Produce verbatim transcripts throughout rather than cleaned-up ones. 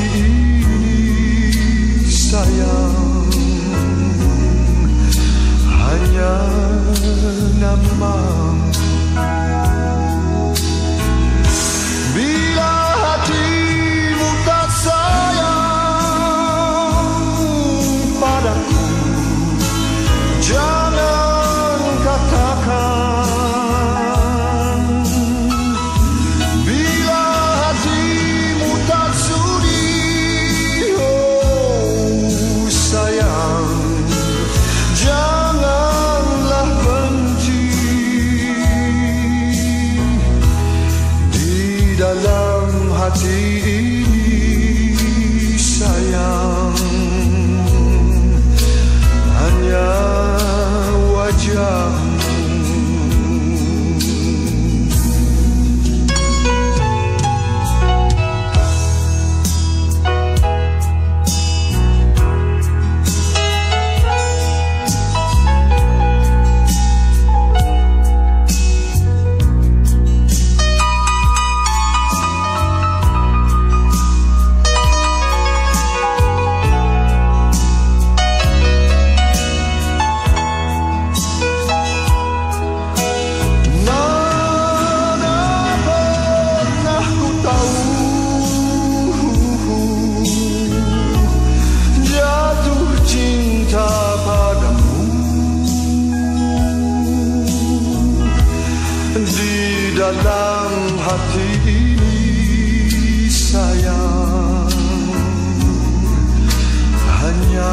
ini sayang, hanya namamu. Bila hatimu tak sayang padaku, jangan katakan. Bila hatimu tak sudi, oh sayang, janganlah benci. Di dalam hati ini sayang, hanya wajahmu. Dalam hati ini sayang, hanya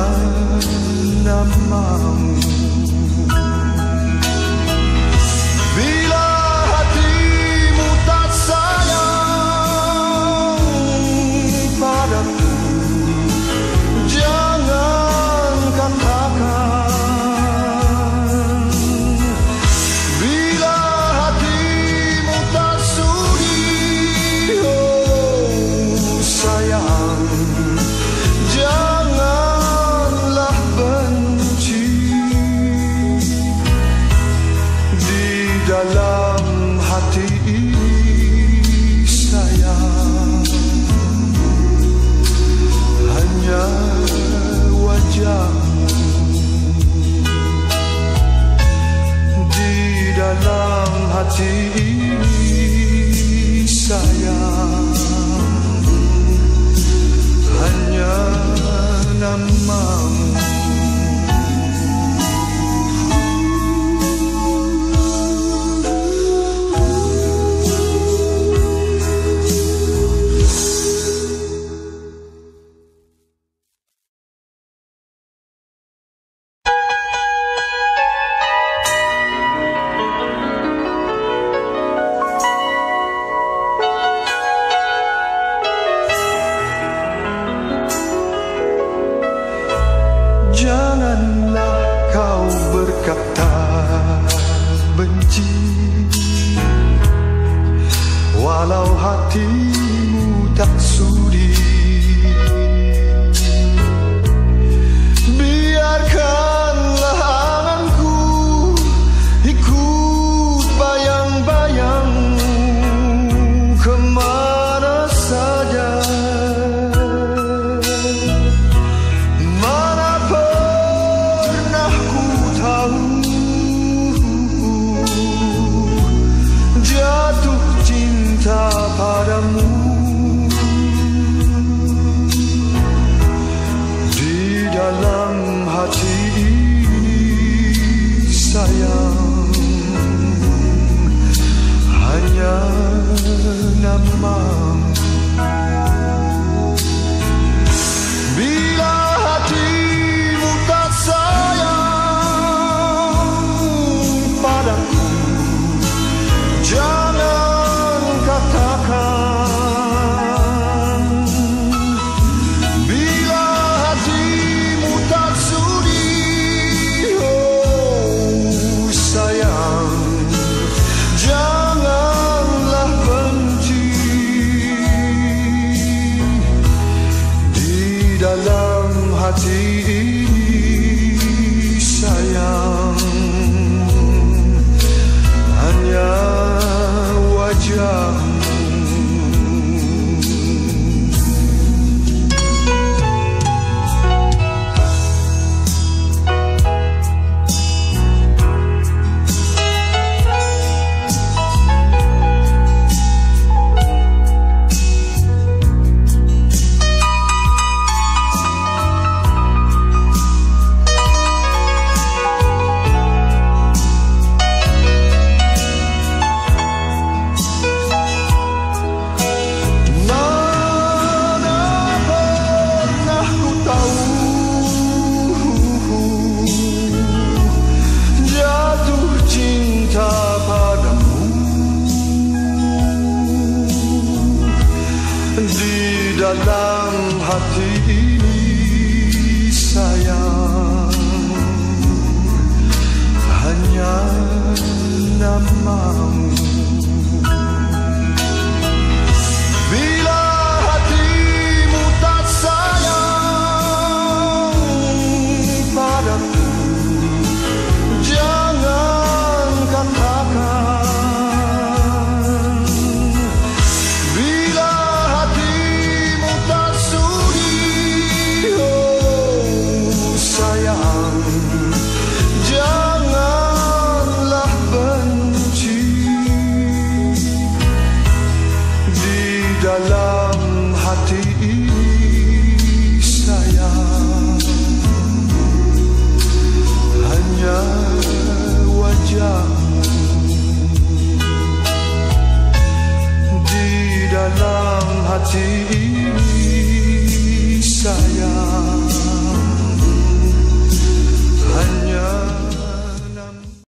namamu. Bila hatimu tak sayang padaku, jangan katakan. Janganlah benci. Di dalam hati ini sayang, hanya wajahmu. Di dalam hati ini sayang, hanya namamu. Janganlah kau berkata benci, walau hatimu tak sudi. Biarkanlah anganku ikut bayang-bayangmu kemana saja. Jatuh cinta padamu. Di dalam hati ini sayang, hanya namamu. Bila hatimu tak sayang padaku, jangan katakan. Bila hatimu tak sudi, oh sayang, janganlah benci. Di dalam hati ini sayang, hanya wajahmu. hati ini sayang, hanya namamu. Bila hatimu tak sayang padaku, jangan katakan. Bila hatimu tak sudi, oh sayang, janganlah benci. Di dalam hati ini sayang, hanya wajahmu. Di dalam hati